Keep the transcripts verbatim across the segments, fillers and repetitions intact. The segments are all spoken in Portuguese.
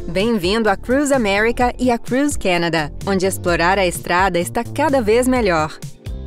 Bem-vindo a Cruise America e a Cruise Canada, onde explorar a estrada está cada vez melhor.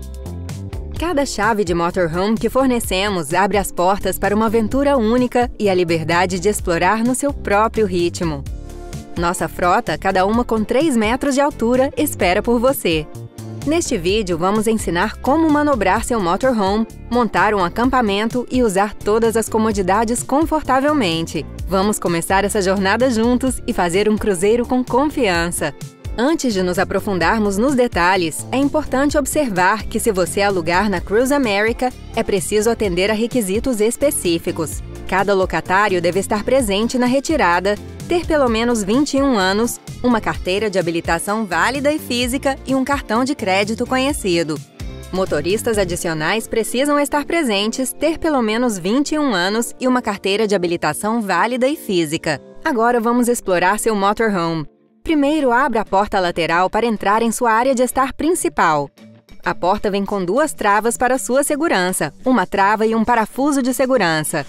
Cada chave de motorhome que fornecemos abre as portas para uma aventura única e a liberdade de explorar no seu próprio ritmo. Nossa frota, cada uma com três metros de altura, espera por você. Neste vídeo, vamos ensinar como manobrar seu motorhome, montar um acampamento e usar todas as comodidades confortavelmente. Vamos começar essa jornada juntos e fazer um cruzeiro com confiança. Antes de nos aprofundarmos nos detalhes, é importante observar que se você alugar na Cruise America, é preciso atender a requisitos específicos. Cada locatário deve estar presente na retirada, ter pelo menos vinte e um anos, uma carteira de habilitação válida e física e um cartão de crédito conhecido. Motoristas adicionais precisam estar presentes, ter pelo menos vinte e um anos e uma carteira de habilitação válida e física. Agora vamos explorar seu motorhome. Primeiro, abra a porta lateral para entrar em sua área de estar principal. A porta vem com duas travas para sua segurança, uma trava e um parafuso de segurança.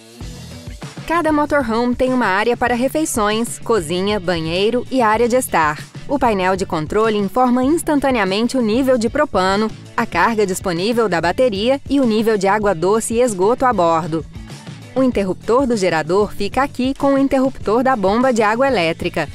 Cada motorhome tem uma área para refeições, cozinha, banheiro e área de estar. O painel de controle informa instantaneamente o nível de propano, a carga disponível da bateria e o nível de água doce e esgoto a bordo. O interruptor do gerador fica aqui com o interruptor da bomba de água elétrica.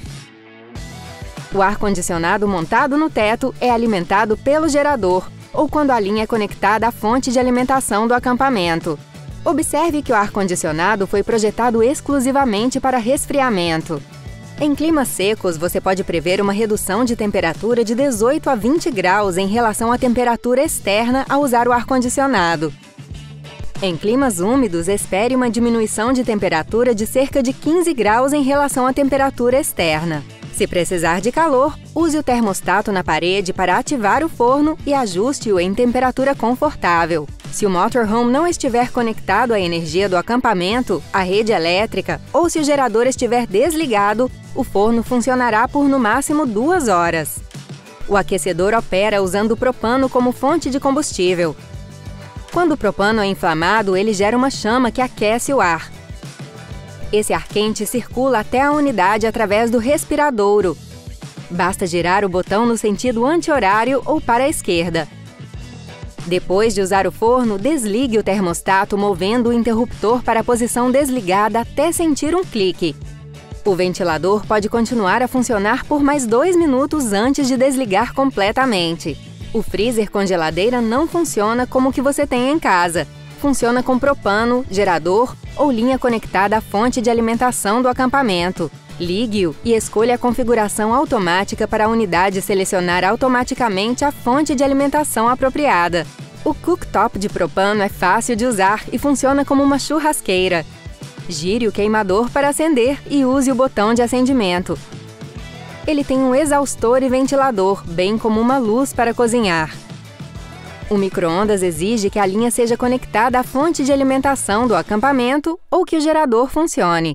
O ar-condicionado montado no teto é alimentado pelo gerador, ou quando a linha é conectada à fonte de alimentação do acampamento. Observe que o ar-condicionado foi projetado exclusivamente para resfriamento. Em climas secos, você pode prever uma redução de temperatura de dezoito a vinte graus em relação à temperatura externa ao usar o ar-condicionado. Em climas úmidos, espere uma diminuição de temperatura de cerca de quinze graus em relação à temperatura externa. Se precisar de calor, use o termostato na parede para ativar o forno e ajuste-o em temperatura confortável. Se o motorhome não estiver conectado à energia do acampamento, à rede elétrica ou se o gerador estiver desligado, o forno funcionará por no máximo duas horas. O aquecedor opera usando o propano como fonte de combustível. Quando o propano é inflamado, ele gera uma chama que aquece o ar. Esse ar quente circula até a unidade através do respiradouro. Basta girar o botão no sentido anti-horário ou para a esquerda. Depois de usar o forno, desligue o termostato movendo o interruptor para a posição desligada até sentir um clique. O ventilador pode continuar a funcionar por mais dois minutos antes de desligar completamente. O freezer com geladeira não funciona como o que você tem em casa. Funciona com propano, gerador ou linha conectada à fonte de alimentação do acampamento. Ligue-o e escolha a configuração automática para a unidade selecionar automaticamente a fonte de alimentação apropriada. O cooktop de propano é fácil de usar e funciona como uma churrasqueira. Gire o queimador para acender e use o botão de acendimento. Ele tem um exaustor e ventilador, bem como uma luz para cozinhar. O micro-ondas exige que a linha seja conectada à fonte de alimentação do acampamento ou que o gerador funcione.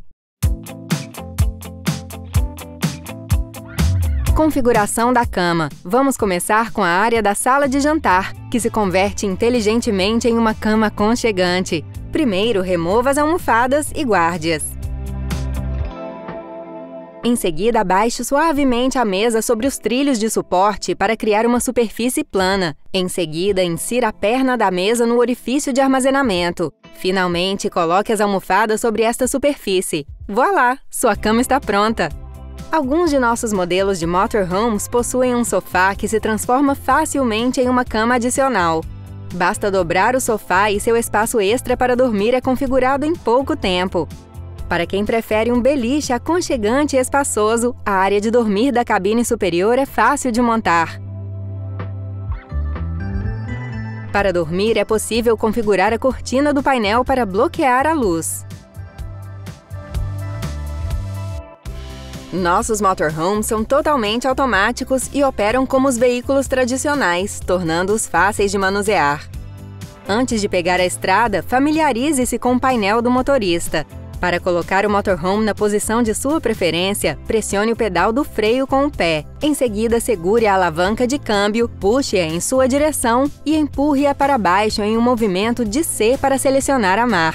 Configuração da cama. Vamos começar com a área da sala de jantar, que se converte inteligentemente em uma cama aconchegante. Primeiro, remova as almofadas e guarde-as. Em seguida, abaixe suavemente a mesa sobre os trilhos de suporte para criar uma superfície plana. Em seguida, insira a perna da mesa no orifício de armazenamento. Finalmente, coloque as almofadas sobre esta superfície. Voilá! Sua cama está pronta! Alguns de nossos modelos de motorhomes possuem um sofá que se transforma facilmente em uma cama adicional. Basta dobrar o sofá e seu espaço extra para dormir é configurado em pouco tempo. Para quem prefere um beliche aconchegante e espaçoso, a área de dormir da cabine superior é fácil de montar. Para dormir, é possível configurar a cortina do painel para bloquear a luz. Nossos motorhomes são totalmente automáticos e operam como os veículos tradicionais, tornando-os fáceis de manusear. Antes de pegar a estrada, familiarize-se com o painel do motorista. Para colocar o motorhome na posição de sua preferência, pressione o pedal do freio com o pé. Em seguida, segure a alavanca de câmbio, puxe-a em sua direção e empurre-a para baixo em um movimento de C para selecionar a marcha.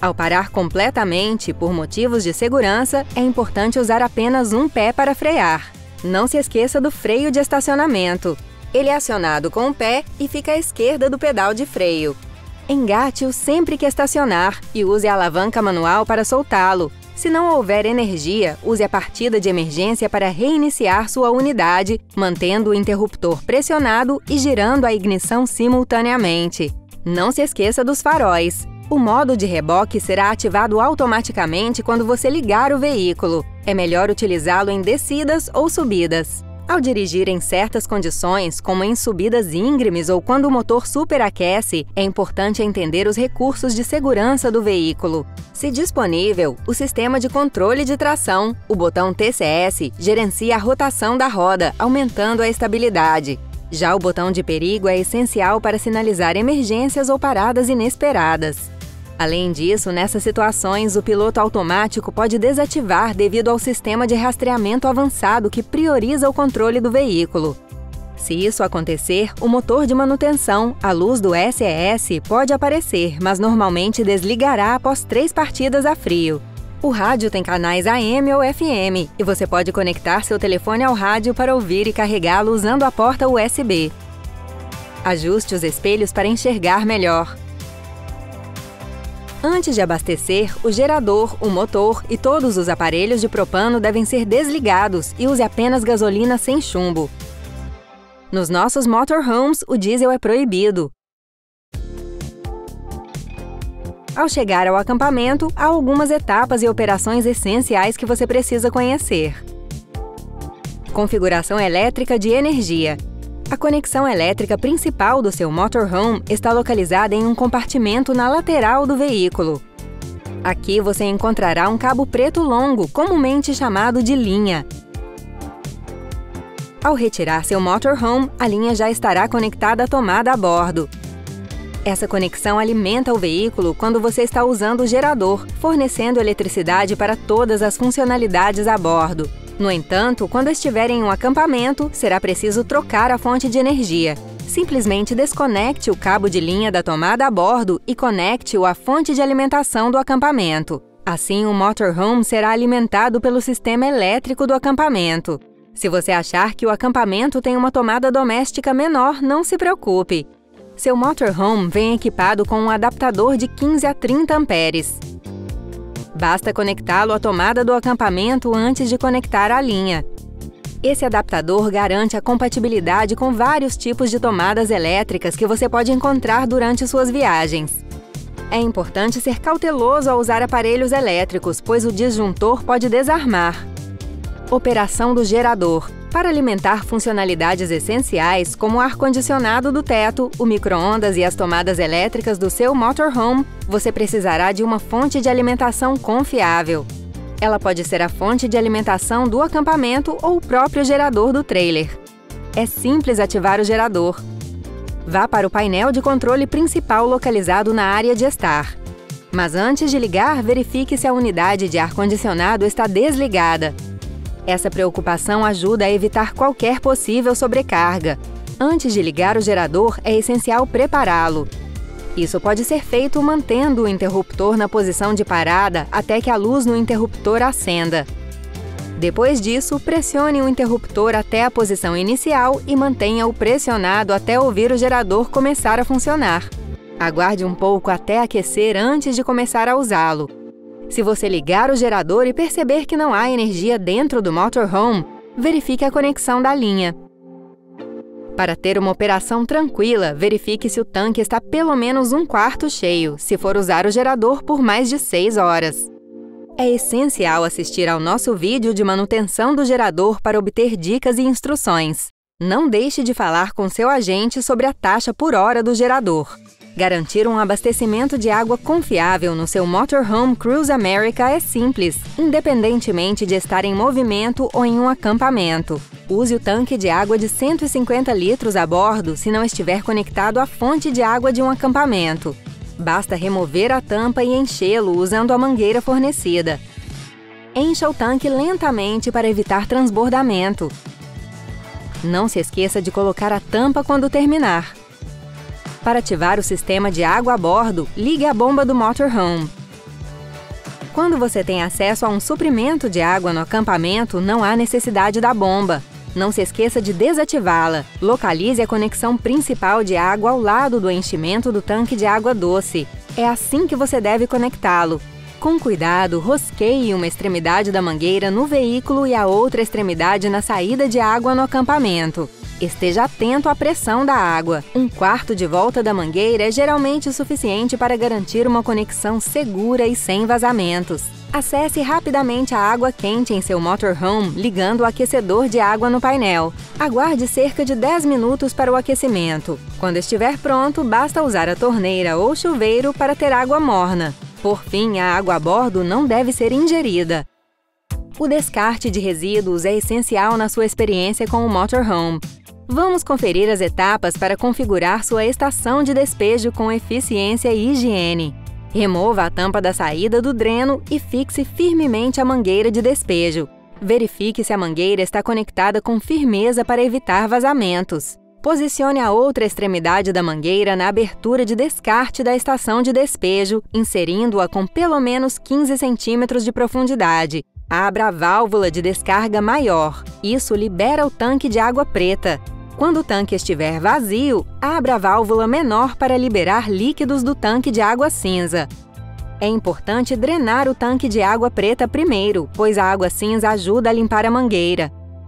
Ao parar completamente por motivos de segurança, é importante usar apenas um pé para frear. Não se esqueça do freio de estacionamento. Ele é acionado com o pé e fica à esquerda do pedal de freio. Engate-o sempre que estacionar e use a alavanca manual para soltá-lo. Se não houver energia, use a partida de emergência para reiniciar sua unidade, mantendo o interruptor pressionado e girando a ignição simultaneamente. Não se esqueça dos faróis. O modo de reboque será ativado automaticamente quando você ligar o veículo. É melhor utilizá-lo em descidas ou subidas. Ao dirigir em certas condições, como em subidas íngremes ou quando o motor superaquece, é importante entender os recursos de segurança do veículo. Se disponível, o sistema de controle de tração, o botão T C S, gerencia a rotação da roda, aumentando a estabilidade. Já o botão de perigo é essencial para sinalizar emergências ou paradas inesperadas. Além disso, nessas situações, o piloto automático pode desativar devido ao sistema de rastreamento avançado que prioriza o controle do veículo. Se isso acontecer, o motor de manutenção, a luz do S E S, pode aparecer, mas normalmente desligará após três partidas a frio. O rádio tem canais A M ou F M, e você pode conectar seu telefone ao rádio para ouvir e carregá-lo usando a porta U S B. Ajuste os espelhos para enxergar melhor. Antes de abastecer, o gerador, o motor e todos os aparelhos de propano devem ser desligados e use apenas gasolina sem chumbo. Nos nossos motorhomes, o diesel é proibido. Ao chegar ao acampamento, há algumas etapas e operações essenciais que você precisa conhecer. Configuração elétrica de energia. A conexão elétrica principal do seu motorhome está localizada em um compartimento na lateral do veículo. Aqui você encontrará um cabo preto longo, comumente chamado de linha. Ao retirar seu motorhome, a linha já estará conectada à tomada a bordo. Essa conexão alimenta o veículo quando você está usando o gerador, fornecendo eletricidade para todas as funcionalidades a bordo. No entanto, quando estiver em um acampamento, será preciso trocar a fonte de energia. Simplesmente desconecte o cabo de linha da tomada a bordo e conecte-o à fonte de alimentação do acampamento. Assim, o motorhome será alimentado pelo sistema elétrico do acampamento. Se você achar que o acampamento tem uma tomada doméstica menor, não se preocupe. Seu motorhome vem equipado com um adaptador de quinze a trinta amperes. Basta conectá-lo à tomada do acampamento antes de conectar a linha. Esse adaptador garante a compatibilidade com vários tipos de tomadas elétricas que você pode encontrar durante suas viagens. É importante ser cauteloso ao usar aparelhos elétricos, pois o disjuntor pode desarmar. Operação do gerador. Para alimentar funcionalidades essenciais, como o ar-condicionado do teto, o micro-ondas e as tomadas elétricas do seu motorhome, você precisará de uma fonte de alimentação confiável. Ela pode ser a fonte de alimentação do acampamento ou o próprio gerador do trailer. É simples ativar o gerador. Vá para o painel de controle principal localizado na área de estar. Mas antes de ligar, verifique se a unidade de ar-condicionado está desligada. Essa preocupação ajuda a evitar qualquer possível sobrecarga. Antes de ligar o gerador, é essencial prepará-lo. Isso pode ser feito mantendo o interruptor na posição de parada até que a luz no interruptor acenda. Depois disso, pressione o interruptor até a posição inicial e mantenha-o pressionado até ouvir o gerador começar a funcionar. Aguarde um pouco até aquecer antes de começar a usá-lo. Se você ligar o gerador e perceber que não há energia dentro do motorhome, verifique a conexão da linha. Para ter uma operação tranquila, verifique se o tanque está pelo menos um quarto cheio, se for usar o gerador por mais de seis horas. É essencial assistir ao nosso vídeo de manutenção do gerador para obter dicas e instruções. Não deixe de falar com seu agente sobre a taxa por hora do gerador. Garantir um abastecimento de água confiável no seu motorhome Cruise America é simples, independentemente de estar em movimento ou em um acampamento. Use o tanque de água de cento e cinquenta litros a bordo se não estiver conectado à fonte de água de um acampamento. Basta remover a tampa e enchê-lo usando a mangueira fornecida. Encha o tanque lentamente para evitar transbordamento. Não se esqueça de colocar a tampa quando terminar. Para ativar o sistema de água a bordo, ligue a bomba do motorhome. Quando você tem acesso a um suprimento de água no acampamento, não há necessidade da bomba. Não se esqueça de desativá-la. Localize a conexão principal de água ao lado do enchimento do tanque de água doce. É assim que você deve conectá-lo. Com cuidado, rosqueie uma extremidade da mangueira no veículo e a outra extremidade na saída de água no acampamento. Esteja atento à pressão da água. Um quarto de volta da mangueira é geralmente o suficiente para garantir uma conexão segura e sem vazamentos. Acesse rapidamente a água quente em seu motorhome ligando o aquecedor de água no painel. Aguarde cerca de dez minutos para o aquecimento. Quando estiver pronto, basta usar a torneira ou chuveiro para ter água morna. Por fim, a água a bordo não deve ser ingerida. O descarte de resíduos é essencial na sua experiência com o motorhome. Vamos conferir as etapas para configurar sua estação de despejo com eficiência e higiene. Remova a tampa da saída do dreno e fixe firmemente a mangueira de despejo. Verifique se a mangueira está conectada com firmeza para evitar vazamentos. Posicione a outra extremidade da mangueira na abertura de descarte da estação de despejo, inserindo-a com pelo menos quinze centímetros de profundidade. Abra a válvula de descarga maior. Isso libera o tanque de água preta. Quando o tanque estiver vazio, abra a válvula menor para liberar líquidos do tanque de água cinza. É importante drenar o tanque de água preta primeiro, pois a água cinza ajuda a limpar a mangueira.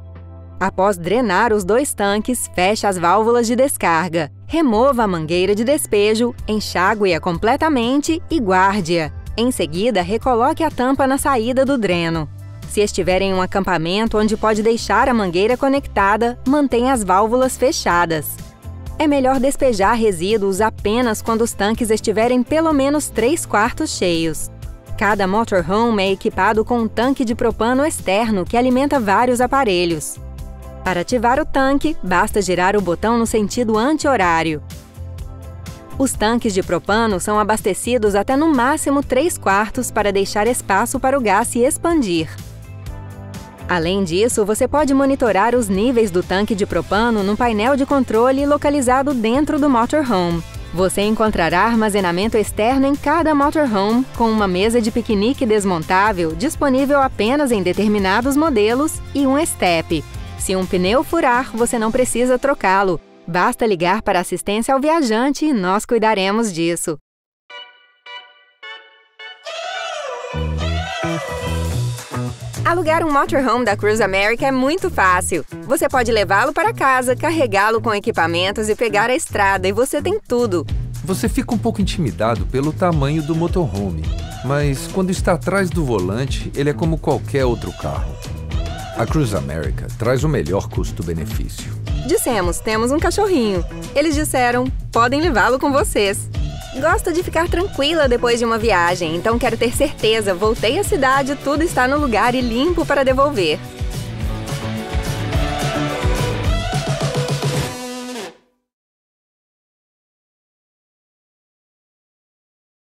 Após drenar os dois tanques, feche as válvulas de descarga. Remova a mangueira de despejo, enxague-a completamente e guarde-a. Em seguida, recoloque a tampa na saída do dreno. Se estiver em um acampamento onde pode deixar a mangueira conectada, mantenha as válvulas fechadas. É melhor despejar resíduos apenas quando os tanques estiverem pelo menos três quartos cheios. Cada motorhome é equipado com um tanque de propano externo que alimenta vários aparelhos. Para ativar o tanque, basta girar o botão no sentido anti-horário. Os tanques de propano são abastecidos até no máximo três quartos para deixar espaço para o gás se expandir. Além disso, você pode monitorar os níveis do tanque de propano no painel de controle localizado dentro do motorhome. Você encontrará armazenamento externo em cada motorhome, com uma mesa de piquenique desmontável disponível apenas em determinados modelos e um estepe. Se um pneu furar, você não precisa trocá-lo. Basta ligar para a assistência ao viajante e nós cuidaremos disso. Alugar um motorhome da Cruise America é muito fácil. Você pode levá-lo para casa, carregá-lo com equipamentos e pegar a estrada, e você tem tudo. Você fica um pouco intimidado pelo tamanho do motorhome, mas quando está atrás do volante, ele é como qualquer outro carro. A Cruise America traz o melhor custo-benefício. Dissemos, temos um cachorrinho. Eles disseram, podem levá-lo com vocês. Gosto de ficar tranquila depois de uma viagem, então quero ter certeza, voltei à cidade, tudo está no lugar e limpo para devolver.